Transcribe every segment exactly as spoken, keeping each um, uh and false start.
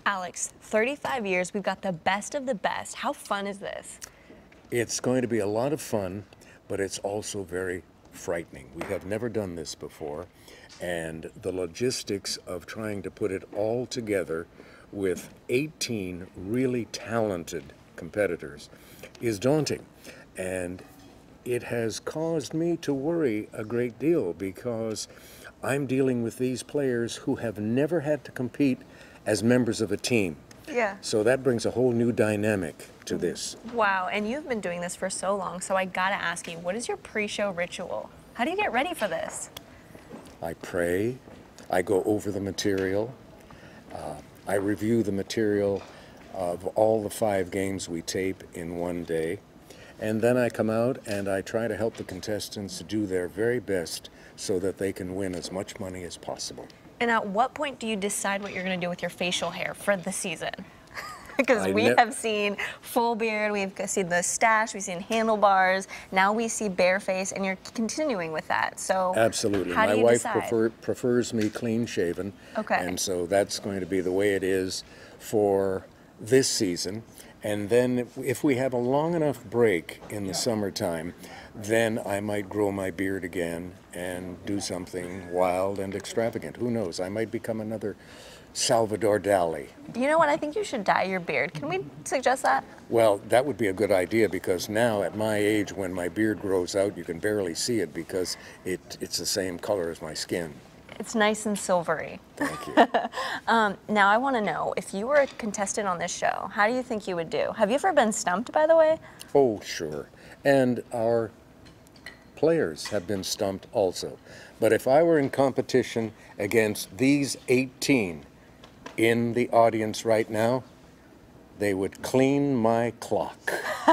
Alex, thirty-five years, we've got the best of the best. How fun is this? It's going to be a lot of fun, but it's also very frightening. We have never done this before, and the logistics of trying to put it all together with eighteen really talented competitors is daunting. And it has caused me to worry a great deal because I'm dealing with these players who have never had to compete as members of a team. Yeah. So that brings a whole new dynamic to this. Wow, and you've been doing this for so long, so I gotta ask you, what is your pre-show ritual? How do you get ready for this? I pray, I go over the material, uh, I review the material of all the five games we tape in one day, and then I come out and I try to help the contestants to do their very best so that they can win as much money as possible. And at what point do you decide what you're going to do with your facial hair for the season? Because I we ne- have seen full beard, we've seen the stash, we've seen handlebars, now we see bare face, and you're continuing with that. So absolutely. How My do you wife decide? prefer, prefers me clean shaven. Okay. And so that's going to be the way it is for this season. And then if, if we have a long enough break in the summertime, then I might grow my beard again and do something wild and extravagant. Who knows? I might become another Salvador Dali. You know what? I think you should dye your beard. Can we suggest that? Well, that would be a good idea because now at my age when my beard grows out, you can barely see it because it, it's the same color as my skin. It's nice and silvery. Thank you. um, now I want to know, if you were a contestant on this show, how do you think you would do? Have you ever been stumped, by the way? Oh, sure. And our players have been stumped also. But if I were in competition against these eighteen in the audience right now, they would clean my clock.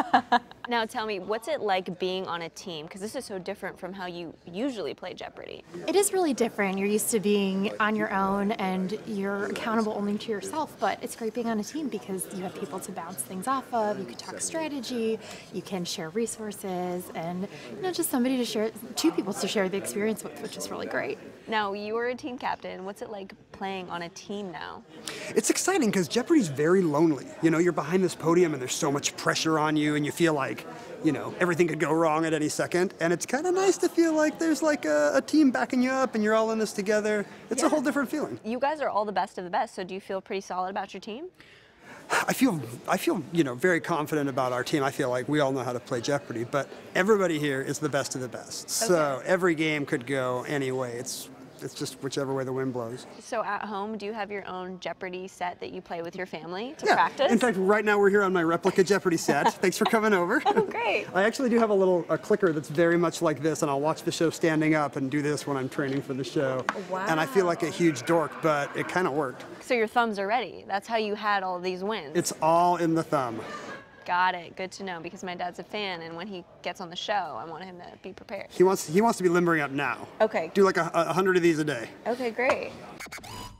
Now tell me, what's it like being on a team? Because this is so different from how you usually play Jeopardy. It is really different. You're used to being on your own and you're accountable only to yourself, but it's great being on a team because you have people to bounce things off of, you can talk strategy, you can share resources, and you know, just somebody to share, two people to share the experience with, which is really great. Now, you were a team captain. What's it like playing on a team now? It's exciting because Jeopardy's very lonely. You know, you're behind this podium and there's so much pressure on you and you feel like, you know, everything could go wrong at any second. And it's kind of nice to feel like there's like a, a team backing you up and you're all in this together. It's yeah. a whole different feeling. You guys are all the best of the best, so do you feel pretty solid about your team? I feel, I feel, you know, very confident about our team. I feel like we all know how to play Jeopardy, but everybody here is the best of the best. Okay. So every game could go any way. It's It's just whichever way the wind blows. So at home, do you have your own Jeopardy set that you play with your family to yeah. practice? In fact, right now we're here on my replica Jeopardy set. Thanks for coming over. Oh, great. I actually do have a little a clicker that's very much like this, and I'll watch the show standing up and do this when I'm training for the show. Wow. And I feel like a huge dork, but it kind of worked. So your thumbs are ready. That's how you had all these wins. It's all in the thumb. Got it. Good to know, because my dad's a fan, and when he gets on the show, I want him to be prepared. He wants he wants to be limbering up now. Okay. Do like a, a hundred of these a day. Okay, great.